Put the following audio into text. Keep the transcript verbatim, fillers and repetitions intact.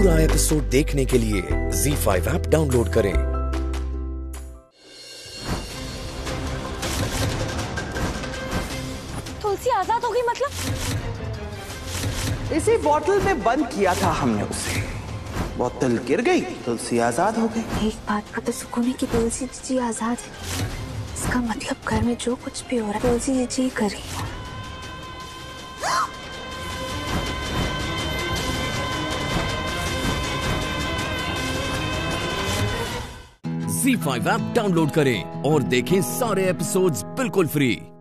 पूरा एपिसोड देखने के लिए ज़ी फाइव ऐप डाउनलोड करें। तुलसी आजाद हो गई मतलब? इसी बोतल में बंद किया था हमने उसे। बोतल गिर गई, तुलसी आजाद हो गई। एक बात का तो सुकून है कि तुलसी जी आजाद है। इसका मतलब घर में जो कुछ भी हो रहा है तुलसी जी कर रही है। ज़ी फाइव ऐप डाउनलोड करें और देखें सारे एपिसोड्स बिल्कुल फ्री।